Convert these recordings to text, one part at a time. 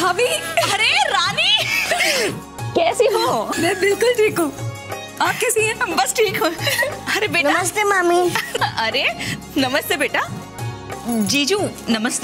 भाभी। अरे रानी, कैसी हो? मैं बिल्कुल ठीक हूँ, आप कैसी हैं? बस ठीक हूँ। अरे बेटा। नमस्ते मामी। अरे नमस्ते बेटा। जीजू नमस्ते।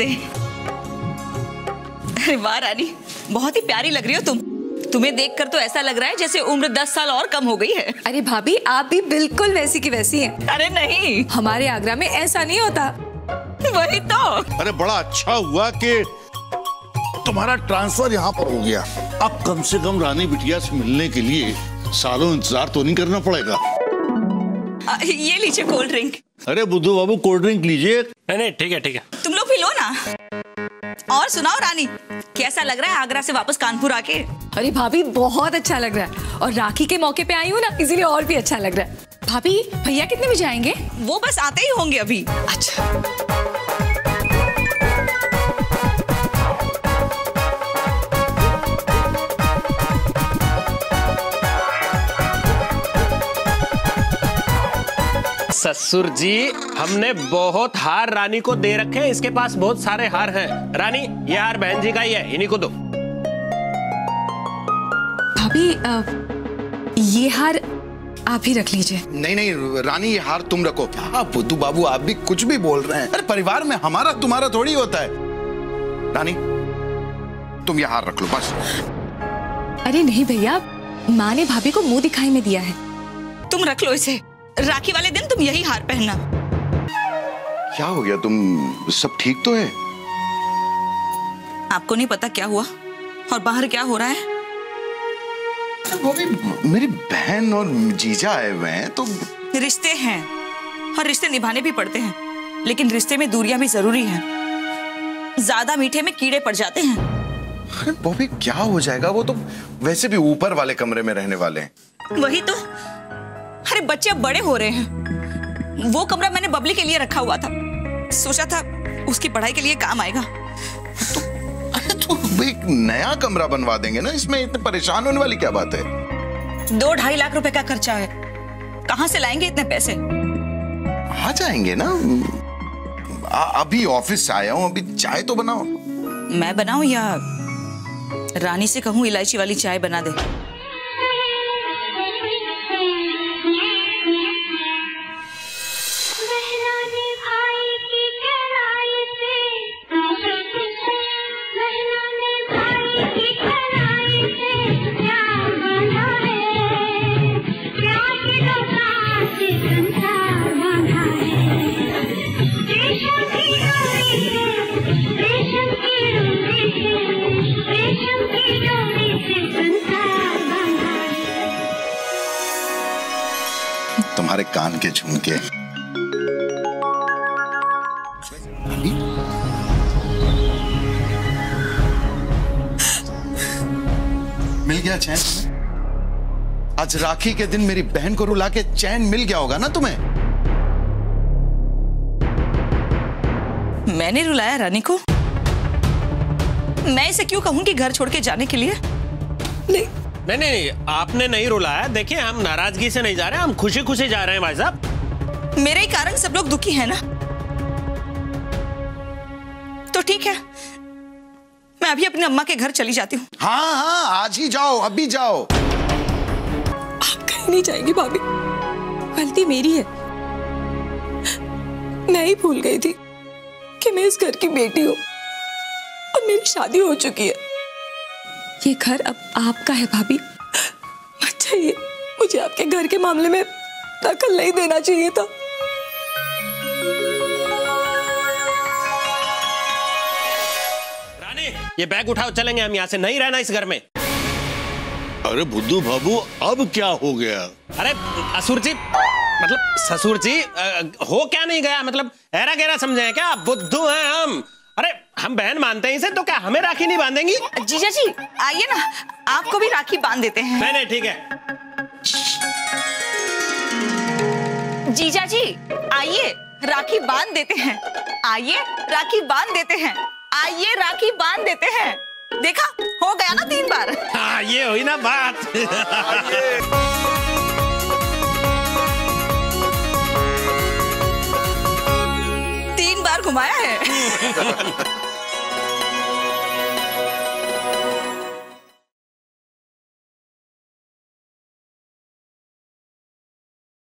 अरे वाह रानी, बहुत ही प्यारी लग रही हो तुम। तुम्हें देखकर तो ऐसा लग रहा है जैसे उम्र 10 साल और कम हो गई है। अरे भाभी, आप भी बिल्कुल वैसी की वैसी हैं। अरे नहीं, हमारे आगरा में ऐसा नहीं होता। वही तो। अरे बड़ा अच्छा हुआ कि तुम्हारा ट्रांसफर यहाँ पर हो गया। अब कम से कम रानी बिटिया से मिलने के लिए सालों इंतजार तो नहीं करना पड़ेगा। ये लीजिए कोल्ड ड्रिंक। अरे बुद्धू बाबू, कोल्ड ड्रिंक लीजिए। नहीं ठीक है ठीक है। तुम लोग भी लो ना। और सुनाओ रानी, कैसा लग रहा है आगरा से वापस कानपुर आके? अरे भाभी, बहुत अच्छा लग रहा है, और राखी के मौके पे आई हूँ ना, इसीलिए और भी अच्छा लग रहा है। भाभी, भैया कितने बजे आएंगे? वो बस आते ही होंगे अभी। अच्छा। ससुर जी, हमने बहुत हार रानी को दे रखे हैं। इसके पास बहुत सारे हार हैं। रानी, ये हार बहन जी का ही है, इन्हीं को दो। भाभी, ये हार आप ही रख लीजिए। नहीं नहीं रानी, ये हार तुम रखो। क्या बुद्धू बाबू, आप भी कुछ भी बोल रहे हैं। अरे परिवार में हमारा तुम्हारा थोड़ी होता है। रानी, तुम ये हार रख लो बस। अरे नहीं भैया, माँ ने भाभी को मुंह दिखाई में दिया है। तुम रख लो इसे, राखी वाले दिन तुम यही हार पहनना। क्या हो गया, तुम सब ठीक तो है? आपको नहीं पता क्या हुआ और बाहर क्या हो रहा है? वो भी मेरी बहन और जीजा आए हुए हैं तो। रिश्ते हैं और रिश्ते निभाने भी पड़ते हैं, लेकिन रिश्ते में दूरियां भी जरूरी हैं। ज्यादा मीठे में कीड़े पड़ जाते हैं। अरे वो भी क्या हो जाएगा, वो तो वैसे भी ऊपर वाले कमरे में रहने वाले हैं। वही तो। अरे बच्चे अब बड़े हो रहे हैं। वो कमरा मैंने बबली के लिए रखा हुआ था, सोचा था उसकी पढ़ाई के लिए काम आएगा। तो एक नया कमरा बनवा देंगे ना, इसमें इतने परेशान होने वाली क्या बात है? 2-2.5 लाख रुपए का खर्चा है, कहां से लाएंगे इतने पैसे? आ जाएंगे ना। अभी ऑफिस से आया हूं, अभी चाय तो बनाओ। मैं बनाऊं या रानी से कहूं इलायची वाली चाय बना दे? तुम्हारे कान के झुमके। मिल गया चैन तुम्हें? आज राखी के दिन मेरी बहन को रुला के चैन मिल गया होगा ना तुम्हें? मैंने रुलाया रानी को? मैं इसे क्यों कहूं कि घर छोड़ के जाने के लिए? नहीं, आपने नहीं रुलाया। देखिए, हम नाराजगी से नहीं जा रहे, हम खुशी खुशी जा रहे हैं भाई साहब। मेरे ही कारण सब लोग दुखी हैं ना। तो ठीक है, मैं अभी अपनी अम्मा के घर चली जाती हूँ। हाँ हाँ, आज ही जाओ, अभी जाओ। आप कहीं नहीं जाएंगी भाभी, गलती मेरी है। मैं ही भूल गई थी कि मैं इस घर की बेटी हूँ और मेरी शादी हो चुकी है। ये घर अब आपका है भाभी, मत चाहिए। मुझे आपके घर के मामले में दखल नहीं देना चाहिए था। रानी, ये बैग उठाओ, चलेंगे हम यहाँ से। नहीं रहना इस घर में। अरे बुद्धू बाबू, अब क्या हो गया? अरे असुर जी, मतलब ससुर जी, हो क्या नहीं गया? मतलब ऐरा गहरा समझे हैं क्या? बुद्धू हैं हम। अरे हम बहन मानते हैं इसे, तो क्या हमें राखी नहीं बांधेंगी? जीजा जी आइए ना, आपको भी राखी बांध देते हैं। नहीं ठीक है। जीजा जी आइए, राखी बांध देते हैं। आइए राखी बांध देते हैं। आइए राखी बांध देते हैं। देखा, हो गया ना 3 बार। हाँ, ये हुई ना बात। 3 बार घुमाया है।